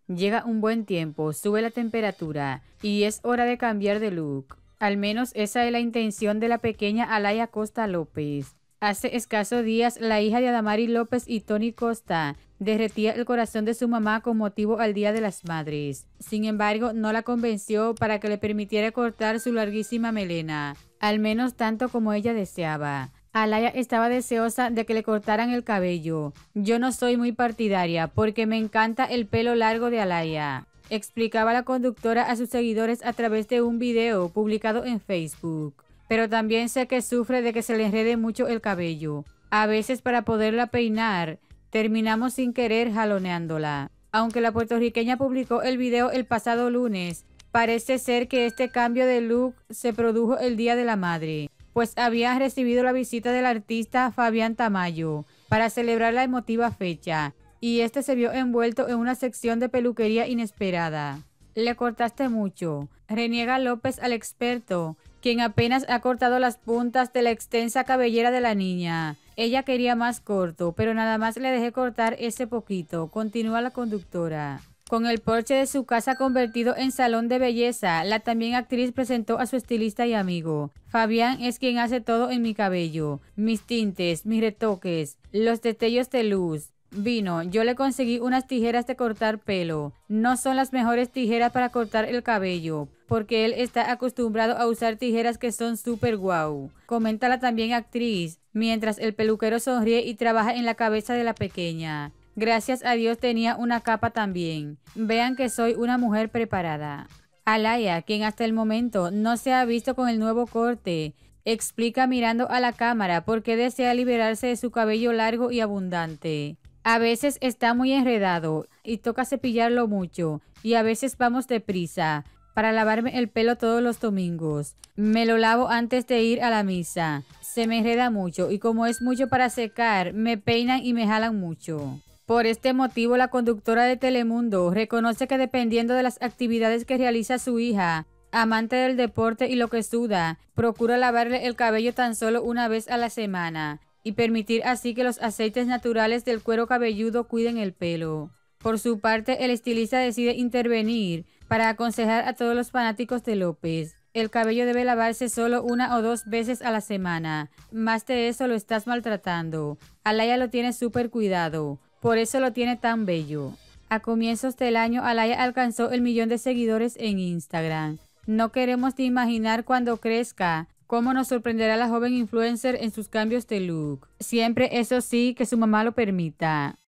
Llega un buen tiempo, sube la temperatura y es hora de cambiar de look. Al menos esa es la intención de la pequeña Alaya Costa López. Hace escasos días, la hija de Adamari López y Tony Costa derretía el corazón de su mamá con motivo al Día de las Madres. Sin embargo, no la convenció para que le permitiera cortar su larguísima melena, al menos tanto como ella deseaba. Alaya estaba deseosa de que le cortaran el cabello. Yo no soy muy partidaria porque me encanta el pelo largo de Alaya, explicaba la conductora a sus seguidores a través de un video publicado en Facebook. Pero también sé que sufre de que se le enrede mucho el cabello. A veces para poderla peinar, terminamos sin querer jaloneándola. Aunque la puertorriqueña publicó el video el pasado lunes, parece ser que este cambio de look se produjo el Día de la Madre, pues había recibido la visita del artista Fabián Tamayo para celebrar la emotiva fecha, y este se vio envuelto en una sección de peluquería inesperada. Le cortaste mucho, reniega López al experto, quien apenas ha cortado las puntas de la extensa cabellera de la niña. Ella quería más corto, pero nada más le dejé cortar ese poquito, continúa la conductora. Con el porche de su casa convertido en salón de belleza, la también actriz presentó a su estilista y amigo. Fabián es quien hace todo en mi cabello, mis tintes, mis retoques, los destellos de luz. Vino, yo le conseguí unas tijeras de cortar pelo. No son las mejores tijeras para cortar el cabello, porque él está acostumbrado a usar tijeras que son súper guau. Comenta la también actriz, mientras el peluquero sonríe y trabaja en la cabeza de la pequeña. Gracias a Dios tenía una capa también. Vean que soy una mujer preparada. Alaya, quien hasta el momento no se ha visto con el nuevo corte, explica mirando a la cámara por qué desea liberarse de su cabello largo y abundante. A veces está muy enredado y toca cepillarlo mucho, y a veces vamos deprisa para lavarme el pelo todos los domingos. Me lo lavo antes de ir a la misa. Se me enreda mucho y como es mucho para secar, me peinan y me jalan mucho. Por este motivo, la conductora de Telemundo reconoce que dependiendo de las actividades que realiza su hija, amante del deporte y lo que suda, procura lavarle el cabello tan solo una vez a la semana y permitir así que los aceites naturales del cuero cabelludo cuiden el pelo. Por su parte, el estilista decide intervenir para aconsejar a todos los fanáticos de López. El cabello debe lavarse solo 1 o 2 veces a la semana. Más de eso lo estás maltratando. Alaya lo tiene súper cuidado. Por eso lo tiene tan bello. A comienzos del año, Alaya alcanzó el 1.000.000 de seguidores en Instagram. No queremos ni imaginar cuando crezca cómo nos sorprenderá la joven influencer en sus cambios de look. Siempre, eso sí, que su mamá lo permita.